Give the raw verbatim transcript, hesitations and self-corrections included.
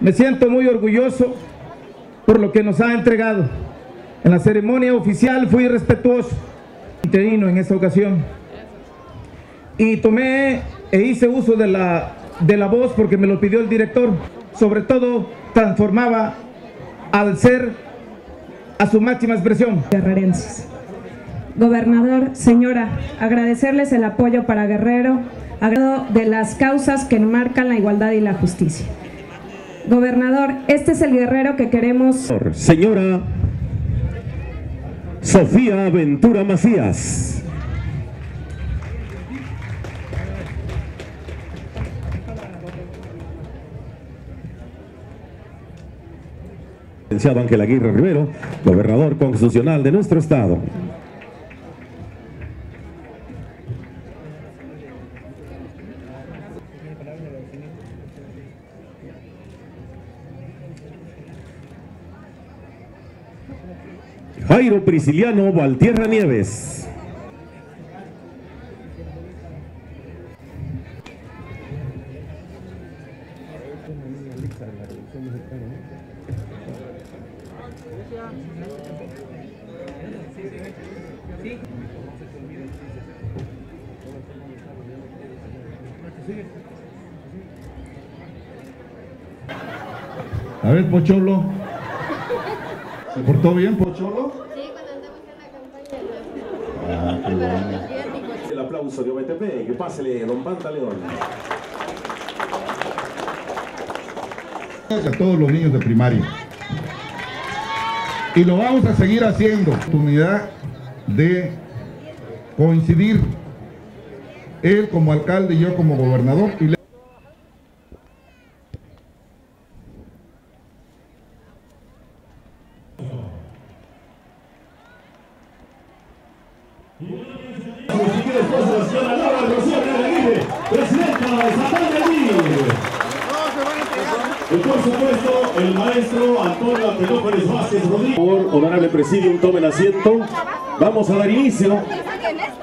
Me siento muy orgulloso por lo que nos ha entregado. En la ceremonia oficial fui respetuoso, interino en esta ocasión, y tomé e hice uso de la, de la voz porque me lo pidió el director. Sobre todo, transformaba al ser a su máxima expresión. Guerrerenses. Gobernador, señora, agradecerles el apoyo para Guerrero, agrado de las causas que marcan la igualdad y la justicia. Gobernador, este es el Guerrero que queremos. Señora Sofía Ventura Macías. Licenciado Ángel Aguirre Rivero, gobernador constitucional de nuestro estado. Jairo Prisciliano Valtierra Nieves. A ver, Pocholo. ¿Se portó bien, Pocholo? Sí, cuando andamos en la campaña. Ah, qué bueno. El aplauso de O B T P, que pásele, don Pantaleón. A todos los niños de primaria. Y lo vamos a seguir haciendo. Oportunidad de coincidir, él como alcalde y yo como gobernador. Y le Y por supuesto, el maestro Antonio Antenópolis Vázquez Rodríguez. Por honorable presidium, tomen asiento. Vamos a dar inicio